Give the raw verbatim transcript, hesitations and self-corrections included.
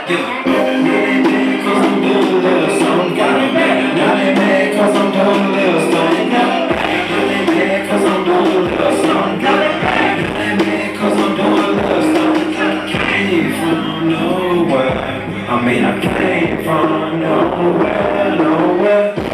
Yeah. Really big cause I'm doing a little something. Got it back. Now they mad cause I'm doing a little something. Got it back. Really big cause I'm doing a little something. Got it back. Really big cause I'm doing a little something. I came from nowhere. I mean I came from nowhere, nowhere.